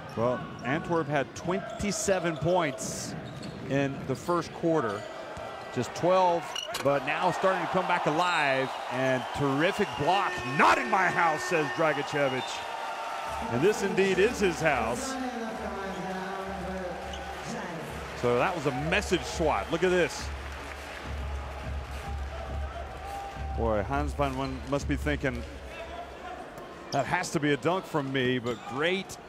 Well, Antwerp had 27 points in the first quarter, just 12, but now starting to come back alive, and terrific block. Not in my house, says Dragicevic. And this indeed is his house. So that was a message swat. Look at this. Boy, Hans van Wen must be thinking, that has to be a dunk from me, but great